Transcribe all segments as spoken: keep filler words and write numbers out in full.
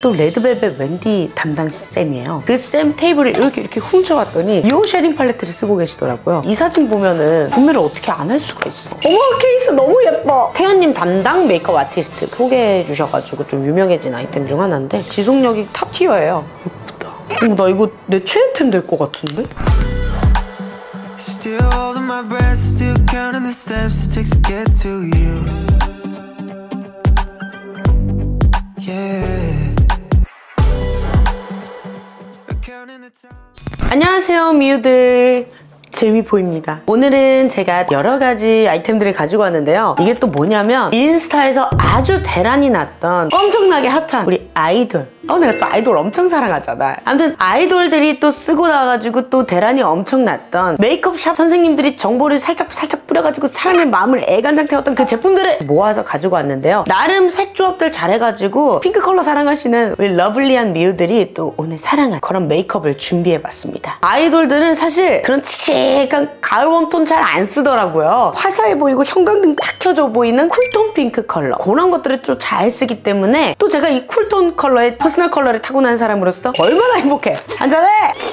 또 레드벨벳 웬디 담당 쌤이에요. 그 쌤 테이블을 이렇게 이렇게 훔쳐왔더니 이 쉐딩 팔레트를 쓰고 계시더라고요. 이 사진 보면은 구매를 어떻게 안 할 수가 있어. 어머, 케이스 너무 예뻐. 태연님 담당 메이크업 아티스트 소개해 주셔가지고 좀 유명해진 아이템 중 하나인데 지속력이 탑 티어예요. 예쁘다. 어, 나 이거 내 최애템 될 것 같은데? Still holding my breath, still counting the steps it takes to get to you. Yeah. Counting the time. 안녕하세요, 미우들. 재미보입니다. 오늘은 제가 여러 가지 아이템들을 가지고 왔는데요. 이게 또 뭐냐면 인스타에서 아주 대란이 났던 엄청나게 핫한 우리 아이돌. 어, 내가 또 아이돌 엄청 사랑하잖아. 아무튼 아이돌들이 또 쓰고 나와가지고 또 대란이 엄청 났던 메이크업샵 선생님들이 정보를 살짝 살짝 뿌려가지고 사람의 마음을 애간장 태웠던 그 제품들을 모아서 가지고 왔는데요. 나름 색 조합들 잘해가지고 핑크 컬러 사랑하시는 우리 러블리한 미우들이 또 오늘 사랑할 그런 메이크업을 준비해봤습니다. 아이돌들은 사실 그런 칙칙한 가을 웜톤 잘 안 쓰더라고요. 화사해 보이고 형광등 탁 켜져 보이는 쿨톤 핑크 컬러, 그런 것들을 또 잘 쓰기 때문에 또 제가 이 쿨톤 컬러의 퍼스널 컬러를 타고난 사람으로서 얼마나 행복해. 한잔해!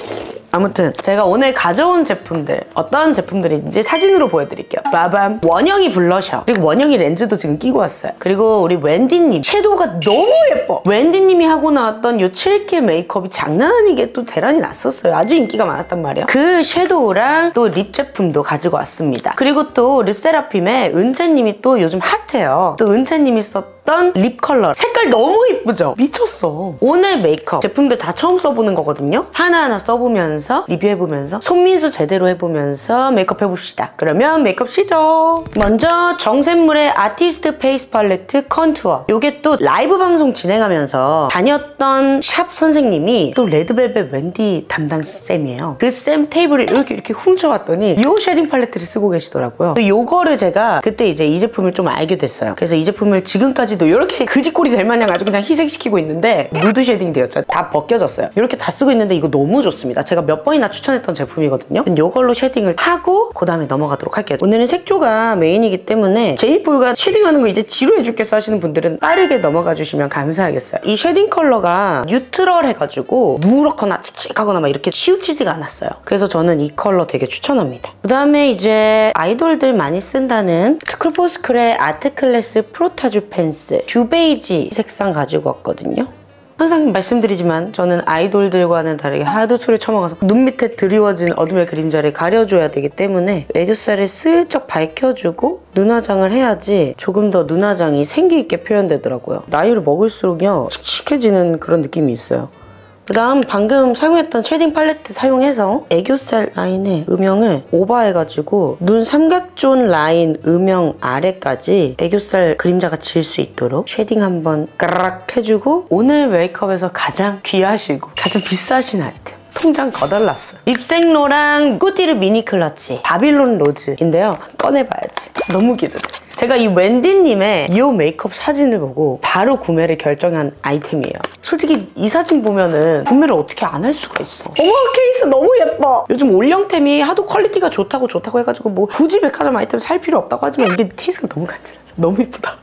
아무튼 제가 오늘 가져온 제품들 어떤 제품들인지 사진으로 보여드릴게요. 빠밤! 원영이 블러셔, 그리고 원영이 렌즈도 지금 끼고 왔어요. 그리고 우리 웬디님 섀도우가 너무 예뻐! 웬디님이 하고 나왔던 이 칠키 메이크업이 장난 아니게 또 대란이 났었어요. 아주 인기가 많았단 말이에요. 그 섀도우랑 또 립 제품도 가지고 왔습니다. 그리고 또 르세라핌의 은채님이 또 요즘 핫해요. 또 은채님이 썼던 립 컬러 색깔 너무 예쁘죠? 미쳤어. 오늘 메이크업 제품들 다 처음 써보는 거거든요. 하나하나 써보면서 리뷰해보면서 손민수 제대로 해보면서 메이크업 해봅시다. 그러면 메이크업 시작! 먼저 정샘물의 아티스트 페이스 팔레트 컨투어. 요게 또 라이브 방송 진행하면서 다녔던 샵 선생님이 또 레드벨벳 웬디 담당 쌤이에요. 그 쌤 테이블을 이렇게 이렇게 훔쳐왔더니 이 쉐딩 팔레트를 쓰고 계시더라고요. 요거를 제가 그때 이제 이 제품을 좀 알게 됐어요. 그래서 이 제품을 지금까지도 이렇게 그지꼴이 될 마냥 아주 그냥 희생시키고 있는데 누드 쉐딩 되었죠. 다 벗겨졌어요. 이렇게 다 쓰고 있는데 이거 너무 좋습니다. 제가 몇 번이나 추천했던 제품이거든요. 이걸로 쉐딩을 하고 그 다음에 넘어가도록 할게요. 오늘은 색조가 메인이기 때문에 제이폴가 쉐딩하는 거 이제 지루해 죽겠어 하시는 분들은 빠르게 넘어가 주시면 감사하겠어요. 이 쉐딩 컬러가 뉴트럴 해가지고 누렇거나 칙칙하거나 막 이렇게 치우치지가 않았어요. 그래서 저는 이 컬러 되게 추천합니다. 그 다음에 이제 아이돌들 많이 쓴다는 스크루포스쿨의 아트클래스 프로타주 펜슬 듀베이지 색상 가지고 왔거든요. 항상 말씀드리지만 저는 아이돌들과는 다르게 하도 술을 처먹어서 눈 밑에 드리워진 어둠의 그림자를 가려줘야 되기 때문에 애교살을 슬쩍 밝혀주고 눈화장을 해야지 조금 더 눈화장이 생기있게 표현되더라고요. 나이를 먹을수록요 칙칙해지는 그런 느낌이 있어요. 그 다음 방금 사용했던 쉐딩 팔레트 사용해서 애교살 라인에 음영을 오버해가지고 눈 삼각존 라인 음영 아래까지 애교살 그림자가 질 수 있도록 쉐딩 한번 까락 해주고 오늘 메이크업에서 가장 귀하시고 가장 비싸신 아이템 통장 거덜났어요. 립생로랑 꾸디르 미니 클러치 바빌론 로즈인데요. 꺼내봐야지. 너무 기대돼. 제가 이 웬디님의 이 메이크업 사진을 보고 바로 구매를 결정한 아이템이에요. 솔직히 이 사진 보면은 구매를 어떻게 안 할 수가 있어. 어머, 케이스 너무 예뻐! 요즘 올영템이 하도 퀄리티가 좋다고 좋다고 해가지고 뭐 굳이 백화점 아이템 살 필요 없다고 하지만 이게 케이스가 너무 간지나요. 너무 예쁘다.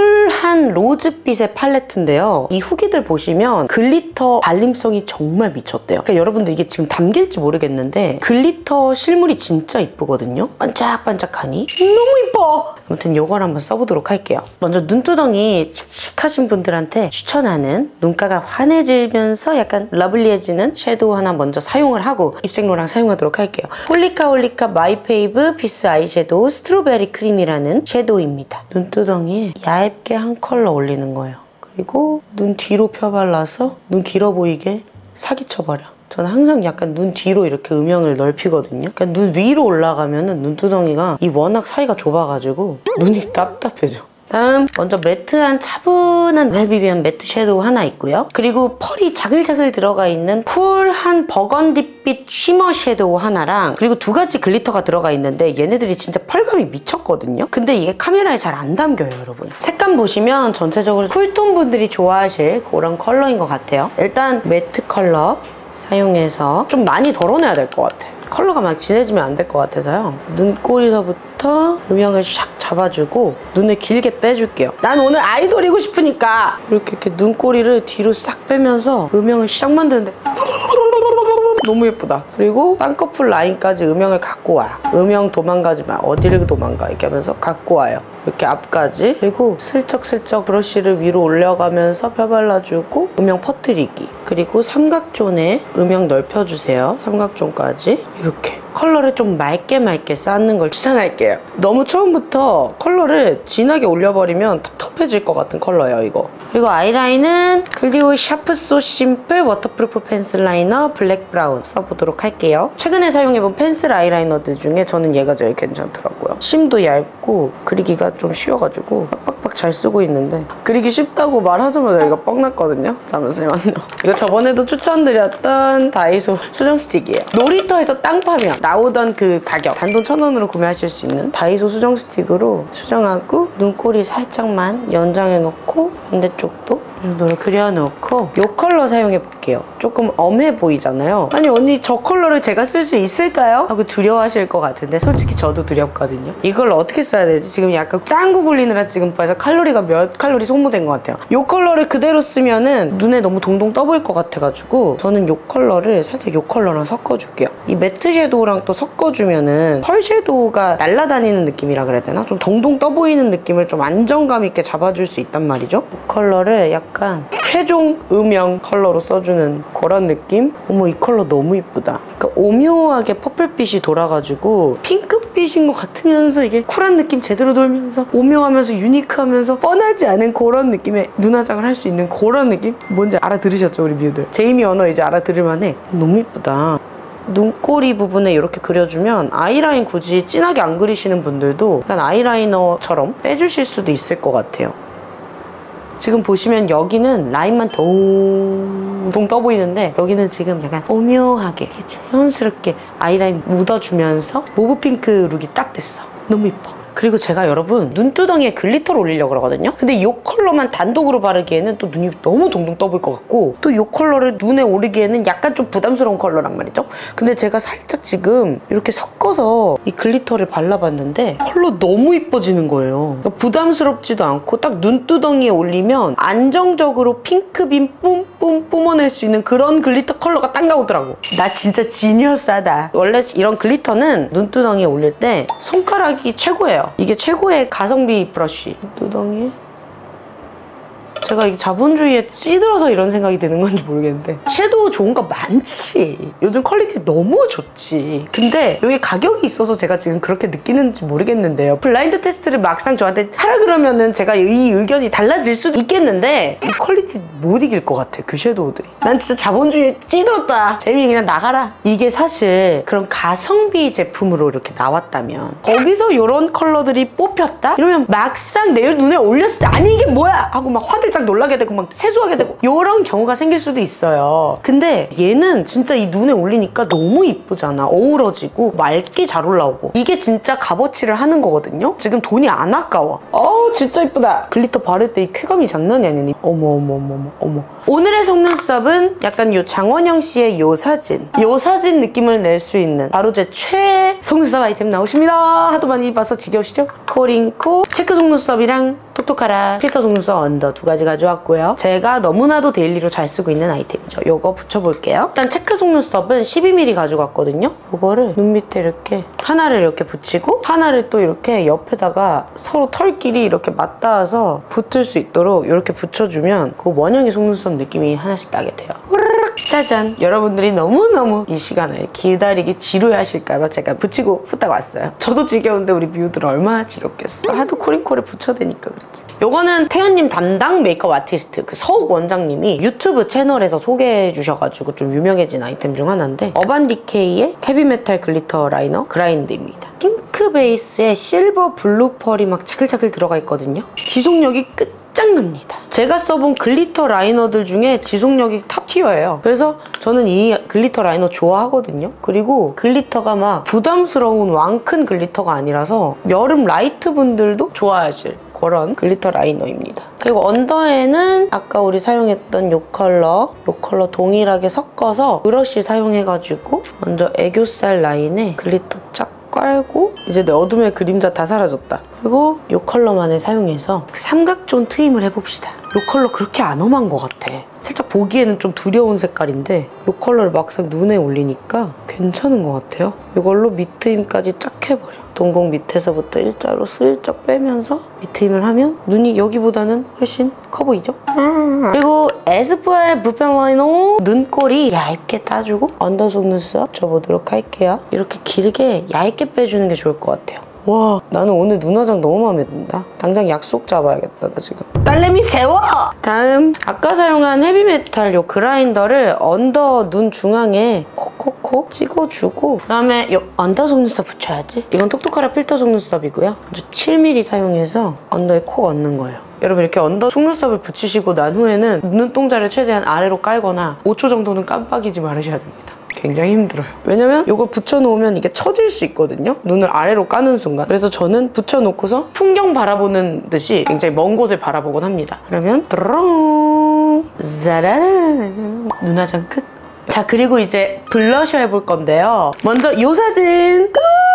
쿨한 로즈빛의 팔레트인데요. 이 후기들 보시면 글리터 발림성이 정말 미쳤대요. 그러니까 여러분들 이게 지금 담길지 모르겠는데 글리터 실물이 진짜 이쁘거든요. 반짝반짝하니 너무 이뻐! 아무튼 요걸 한번 써보도록 할게요. 먼저 눈두덩이 칙칙하신 분들한테 추천하는 눈가가 환해지면서 약간 러블리해지는 섀도우 하나 먼저 사용을 하고 입생로랑 사용하도록 할게요. 홀리카 홀리카 마이페이브 피스 아이섀도우 스트로베리 크림이라는 섀도우입니다. 눈두덩이에 얇게 한 컬러 올리는 거예요. 그리고 눈 뒤로 펴발라서 눈 길어 보이게 사기쳐버려. 저는 항상 약간 눈 뒤로 이렇게 음영을 넓히거든요. 그러니까 눈 위로 올라가면은 눈두덩이가 이 워낙 사이가 좁아가지고 눈이 답답해져. 다음 먼저 매트한 차분한 멜비비안 매트 섀도우 하나 있고요. 그리고 펄이 자글자글 들어가 있는 쿨한 버건디빛 쉬머 섀도우 하나랑 그리고 두 가지 글리터가 들어가 있는데 얘네들이 진짜 펄감이 미쳤거든요. 근데 이게 카메라에 잘 안 담겨요, 여러분. 색감 보시면 전체적으로 쿨톤 분들이 좋아하실 그런 컬러인 것 같아요. 일단 매트 컬러 사용해서 좀 많이 덜어내야 될 것 같아. 컬러가 막 진해지면 안 될 것 같아서요. 눈꼬리서부터 음영을 샥 잡아주고 눈을 길게 빼줄게요. 난 오늘 아이돌이고 싶으니까 이렇게 이렇게 눈꼬리를 뒤로 싹 빼면서 음영을 싹 만드는데 너무 예쁘다. 그리고 쌍꺼풀 라인까지 음영을 갖고 와. 음영 도망가지 마. 어디를 도망가 이렇게 하면서 갖고 와요. 이렇게 앞까지. 그리고 슬쩍슬쩍 브러쉬를 위로 올려가면서 펴발라주고 음영 퍼뜨리기. 그리고 삼각존에 음영 넓혀주세요. 삼각존까지 이렇게. 컬러를 좀 맑게 맑게 쌓는 걸 추천할게요. 너무 처음부터 컬러를 진하게 올려버리면 텁텁해질 것 같은 컬러예요, 이거. 그리고 아이라인은 클리오 샤프 소 심플 워터프루프 펜슬 라이너 블랙 브라운 써보도록 할게요. 최근에 사용해본 펜슬 아이라이너들 중에 저는 얘가 제일 괜찮더라고요. 심도 얇고 그리기가 좀 쉬워가지고 빡빡빡 잘 쓰고 있는데 그리기 쉽다고 말하자마자 이거 뻥났거든요. 잠시만요. 이거 저번에도 추천드렸던 다이소 수정 스틱이에요. 놀이터에서 땅 파면 나오던 그 가격 단돈 천 원으로 구매하실 수 있는 다이소 수정 스틱으로 수정하고 눈꼬리 살짝만 연장해 놓고 반대쪽도 이 정도로 그려놓고 이 컬러 사용해 볼게요. 조금 엄해 보이잖아요. 아니 언니 저 컬러를 제가 쓸 수 있을까요? 하고 두려워하실 것 같은데 솔직히 저도 두렵거든요. 이걸 어떻게 써야 되지? 지금 약간 짱구 굴리느라 지금 벌써 칼로리가 몇 칼로리 소모된 것 같아요. 이 컬러를 그대로 쓰면은 눈에 너무 동동 떠보일 것 같아가지고 저는 이 컬러를 살짝 이 컬러랑 섞어줄게요. 이 매트 섀도우랑 또 섞어주면은 펄 섀도우가 날아다니는 느낌이라 그래야 되나? 좀 동동 떠보이는 느낌을 좀 안정감 있게 잡아줄 수 있단 말이죠. 이 컬러를 약간 최종 음영 컬러로 써주는 그런 느낌? 어머 이 컬러 너무 이쁘다. 그러니까 오묘하게 퍼플빛이 돌아가지고 핑크빛인 것 같으면서 이게 쿨한 느낌 제대로 돌면서 오묘하면서 유니크하면서 뻔하지 않은 그런 느낌의 눈화장을 할 수 있는 그런 느낌? 뭔지 알아들으셨죠 우리 뮤들? 제이미 언어 이제 알아들을만해. 너무 이쁘다. 눈꼬리 부분에 이렇게 그려주면 아이라인 굳이 진하게 안 그리시는 분들도 약간 아이라이너처럼 빼주실 수도 있을 것 같아요. 지금 보시면 여기는 라인만 동동 떠 보이는데 여기는 지금 약간 오묘하게 자연스럽게 아이라인 묻어주면서 모브 핑크 룩이 딱 됐어. 너무 예뻐. 그리고 제가 여러분 눈두덩이에 글리터를 올리려고 그러거든요. 근데 이 컬러만 단독으로 바르기에는 또 눈이 너무 동동 떠 보일 것 같고 또 이 컬러를 눈에 오르기에는 약간 좀 부담스러운 컬러란 말이죠. 근데 제가 살짝 지금 이렇게 섞어서 이 글리터를 발라봤는데 컬러 너무 이뻐지는 거예요. 그러니까 부담스럽지도 않고 딱 눈두덩이에 올리면 안정적으로 핑크빔 뿜뿜 뿜어낼 수 있는 그런 글리터 컬러가 딱 나오더라고. 나 진짜 지니어스하다. 원래 이런 글리터는 눈두덩이에 올릴 때 손가락이 최고예요. 이게 최고의 가성비 브러쉬. 눈두덩이에 제가 이게 자본주의에 찌들어서 이런 생각이 드는 건지 모르겠는데 섀도우 좋은 거 많지. 요즘 퀄리티 너무 좋지. 근데 여기 가격이 있어서 제가 지금 그렇게 느끼는지 모르겠는데요. 블라인드 테스트를 막상 저한테 하라 그러면은 제가 이 의견이 달라질 수도 있겠는데 이 퀄리티 못 이길 것 같아. 그 섀도우들이. 난 진짜 자본주의에 찌들었다. 재미 그냥 나가라. 이게 사실 그런 가성비 제품으로 이렇게 나왔다면 거기서 이런 컬러들이 뽑혔다? 이러면 막상 내 눈에 올렸을 때 아니 이게 뭐야? 하고 막 화들 짝 놀라게 되고 막 세수하게 되고 이런 경우가 생길 수도 있어요. 근데 얘는 진짜 이 눈에 올리니까 너무 이쁘잖아. 어우러지고 맑게 잘 올라오고 이게 진짜 값어치를 하는 거거든요. 지금 돈이 안 아까워. 어우 진짜 이쁘다. 글리터 바를 때 이 쾌감이 장난이 아니니. 어머 어머 어머 어머 어머. 오늘의 속눈썹은 약간 요 장원영 씨의 요 사진 요 사진 느낌을 낼 수 있는 바로 제 최애 속눈썹 아이템 나오십니다. 하도 많이 봐서 지겨우시죠? 코링코 체크 속눈썹이랑 톡톡하라 필터 속눈썹 언더 두 가지 가져왔고요. 제가 너무나도 데일리로 잘 쓰고 있는 아이템이죠. 요거 붙여볼게요. 일단 체크 속눈썹은 십이 밀리미터 가져갔거든요. 요거를 눈 밑에 이렇게 하나를 이렇게 붙이고 하나를 또 이렇게 옆에다가 서로 털끼리 이렇게 맞닿아서 붙을 수 있도록 이렇게 붙여주면 그 원형의 속눈썹 느낌이 하나씩 나게 돼요. 짜잔! 여러분들이 너무너무 이 시간을 기다리기 지루해하실까봐 제가 붙이고 후딱 왔어요. 저도 지겨운데 우리 뮤들 얼마나 지겹겠어. 하도 코링콜에 붙여대니까 그렇지. 요거는 태연님 담당 메이크업 아티스트 그 서욱 원장님이 유튜브 채널에서 소개해 주셔가지고 좀 유명해진 아이템 중 하나인데 어반디케이의 헤비메탈 글리터 라이너 그라인드입니다. 핑크 베이스에 실버 블루 펄이 막 차글차글 들어가 있거든요. 지속력이 끝장납니다. 제가 써본 글리터 라이너들 중에 지속력이 탑티어예요. 그래서 저는 이 글리터 라이너 좋아하거든요. 그리고 글리터가 막 부담스러운 왕큰 글리터가 아니라서 여름 라이트 분들도 좋아하실 그런 글리터 라이너입니다. 그리고 언더에는 아까 우리 사용했던 이 컬러 이 컬러 동일하게 섞어서 브러쉬 사용해가지고 먼저 애교살 라인에 글리터 쫙 깔고 이제 내 어둠의 그림자 다 사라졌다. 그리고 이 컬러만을 사용해서 그 삼각존 트임을 해봅시다. 이 컬러 그렇게 안 험한 것 같아. 살짝 보기에는 좀 두려운 색깔인데 이 컬러를 막상 눈에 올리니까 괜찮은 것 같아요. 이걸로 밑트임까지 쫙 해버려. 동공 밑에서부터 일자로 슬쩍 빼면서 밑트임을 하면 눈이 여기보다는 훨씬 커 보이죠? 그리고 에스쁘아의 붓펜 라이너 눈꼬리 얇게 따주고 언더 속눈썹 줘보도록 할게요. 이렇게 길게 얇게 빼주는 게 좋을 것 같아요. 와, 나는 오늘 눈 화장 너무 마음에 든다. 당장 약속 잡아야겠다, 나 지금. 딸내미 재워! 다음, 아까 사용한 헤비메탈 요 그라인더를 언더 눈 중앙에 콕콕콕 찍어주고 그다음에 요 언더 속눈썹 붙여야지. 이건 톡톡하라 필터 속눈썹이고요. 칠 밀리미터 사용해서 언더에 콕 얹는 거예요. 여러분 이렇게 언더 속눈썹을 붙이시고 난 후에는 눈동자를 최대한 아래로 깔거나 오 초 정도는 깜빡이지 말으셔야 됩니다. 굉장히 힘들어요. 왜냐면 이걸 붙여놓으면 이게 처질 수 있거든요. 눈을 아래로 까는 순간. 그래서 저는 붙여놓고서 풍경 바라보는 듯이 굉장히 먼 곳을 바라보곤 합니다. 그러면 뚜루룽 짜란 눈화장 끝. 자, 그리고 이제 블러셔 해볼 건데요. 먼저 이 사진.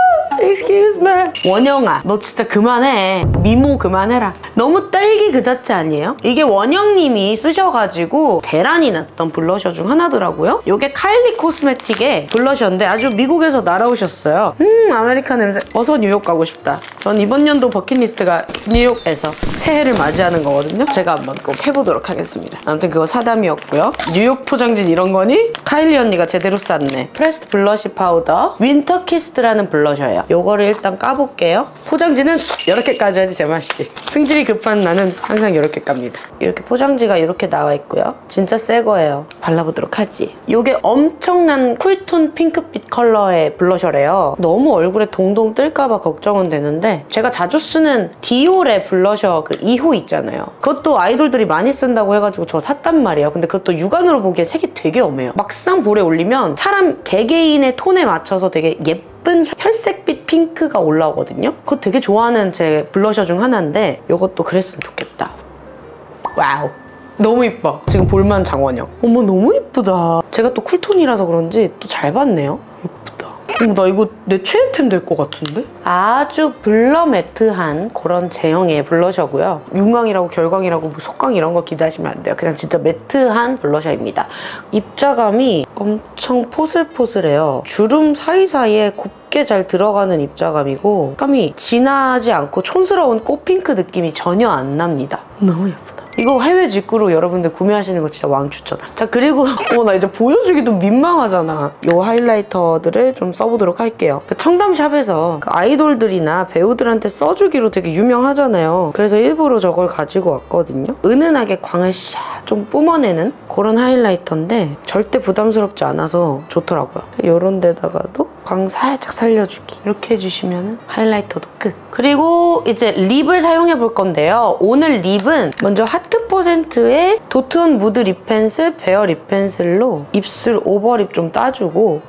Excuse me. 원영아, 너 진짜 그만해. 미모 그만해라. 너무 딸기 그 자체 아니에요? 이게 원영님이 쓰셔가지고 대란이 났던 블러셔 중 하나더라고요. 이게 카일리 코스메틱의 블러셔인데 아주 미국에서 날아오셨어요. 음, 아메리칸 냄새. 어서 뉴욕 가고 싶다. 전 이번 연도 버킷리스트가 뉴욕에서 새해를 맞이하는 거거든요. 제가 한번 꼭 해보도록 하겠습니다. 아무튼 그거 사담이었고요. 뉴욕 포장진 이런 거니? 카일리 언니가 제대로 쌌네. 프레스트 블러시 파우더 윈터 키스드라는 블러셔예요. 요거를 일단 까볼게요. 포장지는 이렇게 까줘야지 제맛이지. 승질이 급한 나는 항상 이렇게 깝니다. 이렇게 포장지가 이렇게 나와 있고요. 진짜 새 거예요. 발라보도록 하지. 요게 엄청난 쿨톤 핑크빛 컬러의 블러셔래요. 너무 얼굴에 동동 뜰까봐 걱정은 되는데 제가 자주 쓰는 디올의 블러셔 그 이 호 있잖아요. 그것도 아이돌들이 많이 쓴다고 해가지고 저 샀단 말이에요. 근데 그것도 육안으로 보기에 색이 되게 엄해요. 막상 볼에 올리면 사람 개개인의 톤에 맞춰서 되게 예쁜 예쁜 혈색빛 핑크가 올라오거든요. 그거 되게 좋아하는 제 블러셔 중 하나인데 이것도 그랬으면 좋겠다. 와우, 너무 이뻐. 지금 볼만 장원영. 어머, 너무 이쁘다. 제가 또 쿨톤이라서 그런지 또 잘 봤네요. 이쁘다. 어머, 나 이거 내 최애템 될 것 같은데? 아주 블러 매트한 그런 제형의 블러셔고요. 윤광이라고 결광이라고 뭐 속광 이런 거 기대하시면 안 돼요. 그냥 진짜 매트한 블러셔입니다. 입자감이 엄청 포슬포슬해요. 주름 사이사이에 곱게 잘 들어가는 입자감이고 색감이 진하지 않고 촌스러운 꽃핑크 느낌이 전혀 안 납니다. 너무 예쁘다. 이거 해외 직구로 여러분들 구매하시는 거 진짜 왕추천. 자, 그리고 어, 나 이제 보여주기도 민망하잖아. 이 하이라이터들을 좀 써보도록 할게요. 그 청담샵에서 그 아이돌들이나 배우들한테 써주기로 되게 유명하잖아요. 그래서 일부러 저걸 가지고 왔거든요. 은은하게 광을 샤 좀 뿜어내는 그런 하이라이터인데 절대 부담스럽지 않아서 좋더라고요. 이런 데다가도 광 살짝 살려주기 이렇게 해주시면 하이라이터도 끝. 그리고 이제 립을 사용해 볼 건데요. 오늘 립은 먼저 하트 퍼센트의 도트온 무드 립 펜슬 베어 립 펜슬로 입술 오버립 좀 따주고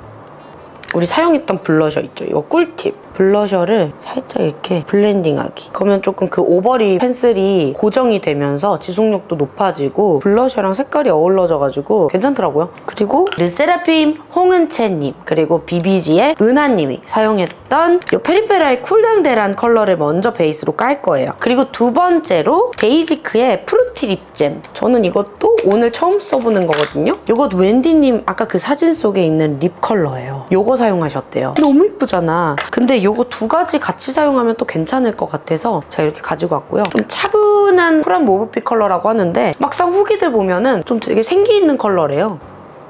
우리 사용했던 블러셔 있죠? 이거 꿀팁. 블러셔를 살짝 이렇게 블렌딩하기. 그러면 조금 그 오버립 펜슬이 고정이 되면서 지속력도 높아지고 블러셔랑 색깔이 어우러져가지고 괜찮더라고요. 그리고 르세라핌 홍은채님 그리고 비비지의 은하님이 사용했던 이 페리페라의 쿨당 대란 컬러를 먼저 베이스로 깔 거예요. 그리고 두 번째로 데이지크의 프루티 립잼. 저는 이것도 오늘 처음 써보는 거거든요. 이것 웬디님 아까 그 사진 속에 있는 립 컬러예요. 이거 사용하셨대요. 너무 이쁘잖아. 근데 이거 두 가지 같이 사용하면 또 괜찮을 것 같아서 제가 이렇게 가지고 왔고요. 좀 차분한 쿨한 모브빛 컬러라고 하는데 막상 후기들 보면은 좀 되게 생기 있는 컬러래요.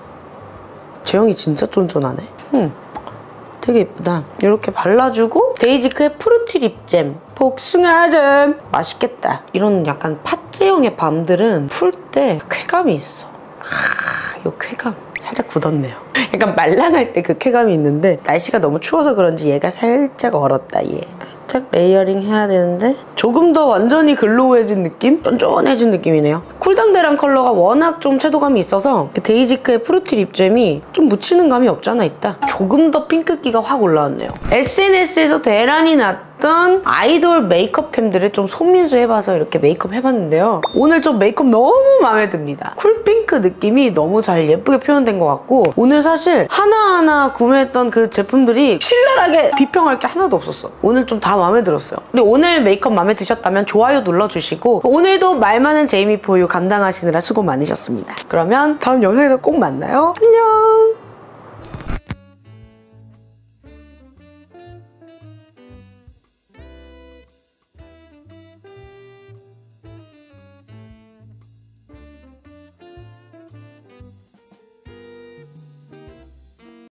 제형이 진짜 쫀쫀하네. 음, 되게 예쁘다. 이렇게 발라주고 데이지크의 프루티 립잼 복숭아잼 맛있겠다. 이런 약간 팥제형의 밤들은 풀 때 쾌감이 있어. 하, 이 쾌감 살짝 굳었네요. 약간 말랑할 때 그 쾌감이 있는데 날씨가 너무 추워서 그런지 얘가 살짝 얼었다. 얘 살짝 레이어링 해야 되는데 조금 더 완전히 글로우해진 느낌? 쫀쫀해진 느낌이네요. 쿨당 대란 컬러가 워낙 좀 채도감이 있어서 데이지크의 프루티 립잼이 좀 묻히는 감이 없잖아 있다. 조금 더 핑크기가 확 올라왔네요. 에스엔에스에서 대란이 났던 아이돌 메이크업템들을 좀 손민수 해봐서 이렇게 메이크업 해봤는데요. 오늘 좀 메이크업 너무 마음에 듭니다. 쿨핑크 느낌이 너무 잘 예쁘게 표현된 것 같고 오늘 사실 하나하나 구매했던 그 제품들이 신랄하게 비평할 게 하나도 없었어. 오늘 좀 다 마음에 들었어요. 그리고 오늘 메이크업 마음에 드셨다면 좋아요 눌러주시고 오늘도 말 많은 제이미포유 감당하시느라 수고 많으셨습니다. 그러면 다음 영상에서 꼭 만나요. 안녕.